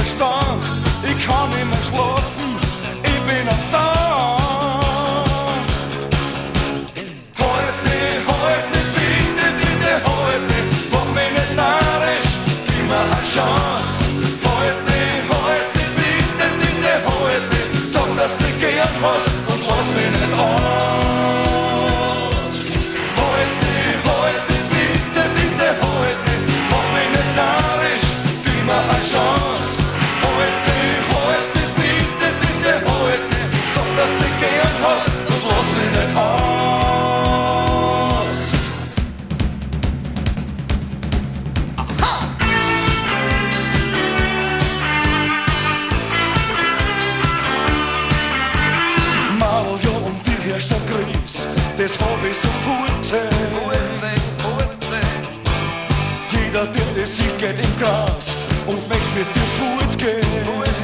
Verstand, ich kann nicht mehr schlafen, ich bin am Sand. Halt mich, bitte, bitte, halt mich, mach mich nicht narrisch, gib mir eine Chance. Halt mich, bitte, bitte, halt mich, sag, dass du mich gern hast und lass mich nicht aus. Halt mich, bitte, bitte, halt mich, mach mich nicht narrisch, gib mir eine Chance. Halt mich, bitte, bitte, halt mich, sag, dass du mich gern hast und lass mich nicht aus. Mario und die herrscht ein Gries, das hab ich sofort gesehen. Jeder, der das sieht, geht im Gras und möchte mit dir fortgehen.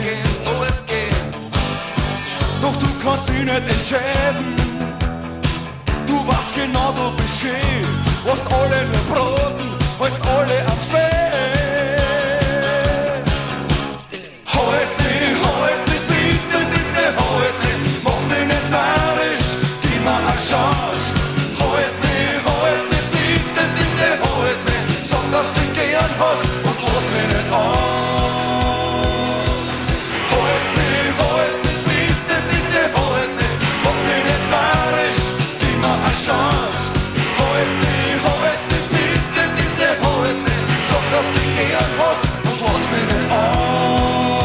Doch du kannst dich nicht entscheiden, du weißt genau, du bist schön, hast alle nur Broten, hast alle am Schwert. Halt mich, bitte, bitte, halt mich, mach mich nicht narrisch, gib mir eine Chance. Halt mich, bitte, bitte, halt mich, sag, dass du mich gern hast und lass mich nicht aus. Halt mich, bitte, bitte, halt mich, mach mich nicht narrisch, gib mir eine Chance. Halt mich, bitte, bitte, halt mich, sag, dass du mich gern hast und lass mich nicht aus.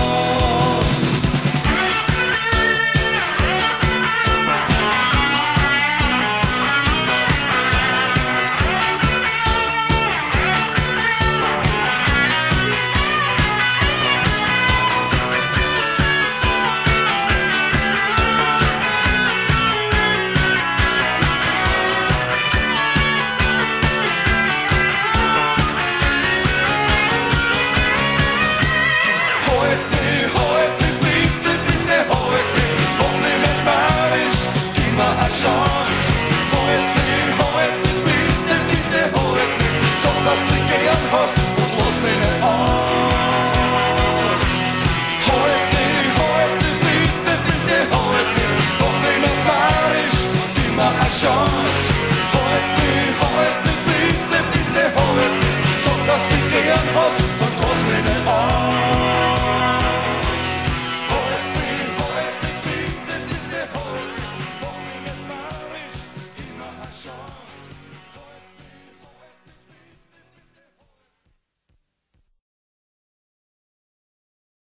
Halt mich, bitte, bitte, halt mich, mach mich nicht narrisch, gib mir eine Chance. Halt mich, bitte, bitte, halt mich, sag, dass du mich gern hast und lass mich nicht aus. Halt mich, bitte, bitte, halt mich, mach mich nicht narrisch, gib mir eine Chance. Halt mich,